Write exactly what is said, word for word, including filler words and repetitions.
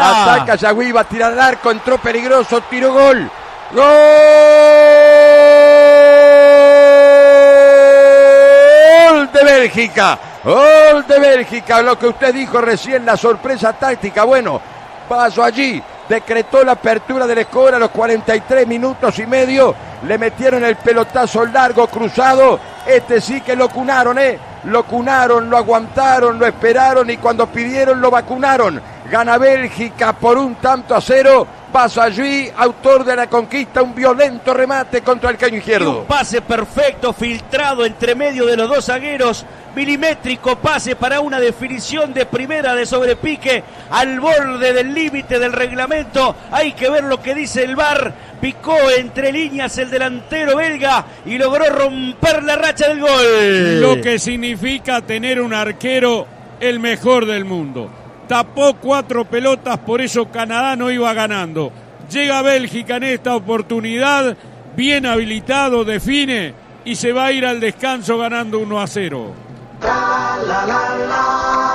está. Ataca Yagüí, va a tirar al arco, entró peligroso, tiró gol. ¡Gol de Bélgica! ¡Gol de Bélgica! Lo que usted dijo recién, la sorpresa táctica. Bueno, pasó allí, decretó la apertura del score a los cuarenta y tres minutos y medio. Le metieron el pelotazo largo, cruzado. Este sí que lo cunaron, ¿eh? Lo cunaron, lo aguantaron, lo esperaron y cuando pidieron lo vacunaron. Gana Bélgica por un tanto a cero. Batshuayi, autor de la conquista, un violento remate contra el caño izquierdo. Un pase perfecto, filtrado entre medio de los dos zagueros. Milimétrico pase para una definición de primera de sobrepique al borde del límite del reglamento. Hay que ver lo que dice el V A R. Picó entre líneas el delantero belga y logró romper la racha del gol. Lo que significa tener un arquero el mejor del mundo. Tapó cuatro pelotas, por eso Canadá no iba ganando. Llega Bélgica en esta oportunidad, bien habilitado, define y se va a ir al descanso ganando uno a cero. La, la, la, la.